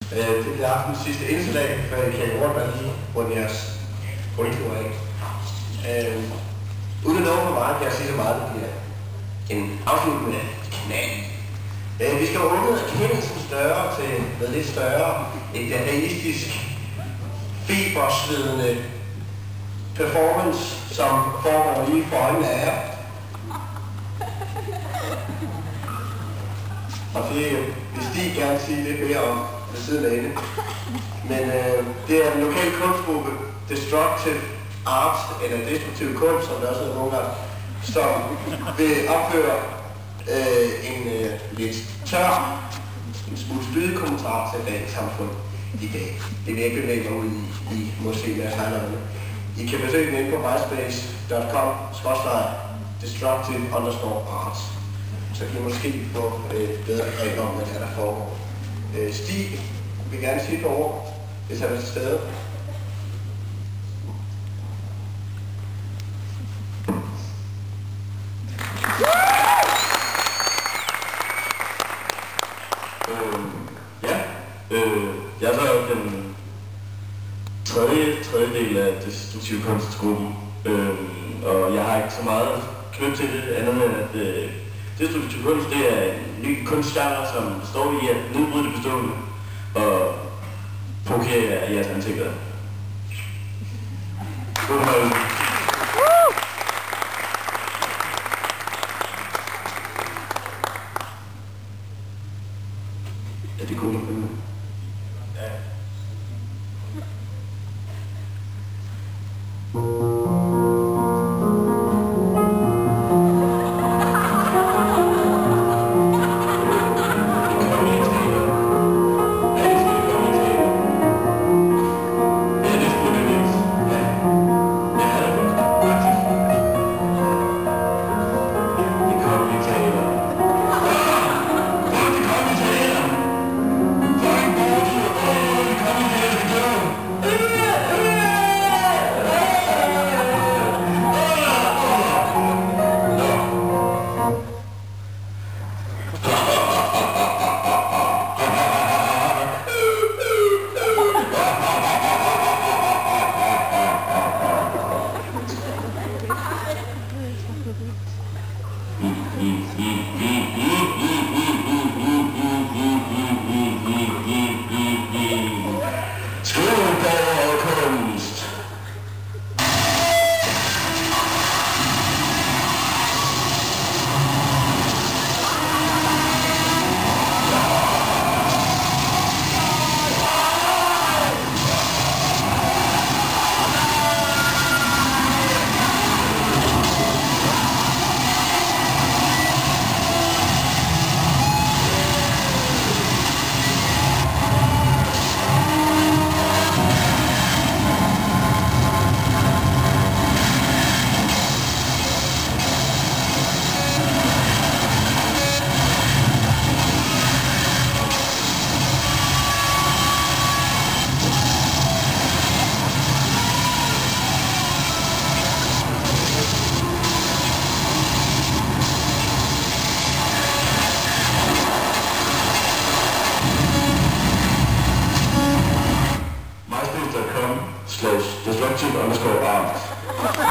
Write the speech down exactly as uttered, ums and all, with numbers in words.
Øh, det bliver aftens sidste indslag, før I kan rundt og lige rundt jeres rundtur af. Øh, uden at love for meget, kan jeg sige så meget, det bliver en afsluttende knald. Øh, vi skal runde erkendelsen større til noget lidt større, et realistisk, febersvedende performance, som foregår lige for øjnene af jer. Og det vil Stig gerne sige lidt mere om ved siden af det. Men øh, det er en lokal kunstgruppe, Destructive Art, eller Destruktiv Kunst, som der også er nogle gange, som vil opføre øh, en øh, lidt tør, en smule spydig kommentar til dagens samfund i dag. Det vil jeg ikke bevæge mig ud i, I måske med tegnerne. I kan besøge den inde på myspace punktum com skråstreg destructive underscore arts. Så kan I måske få et bedre greb om, hvad det er, der foregår. Øh, Stig vil gerne sige et par ord, hvis han er til stede. Øh, ja, øh, jeg er så den tredje tredjedel af destruktiv kunstgruppen, øh, og jeg har ikke så meget knyttet til det, andet end at øh, destruktiv kunst, det er en ny kunstgenre, som står i at nedbryde det bestående og provokere jeres ansigter. God morgen. Er det cool? Ja. myspace punktum com slash destructive underscore arts.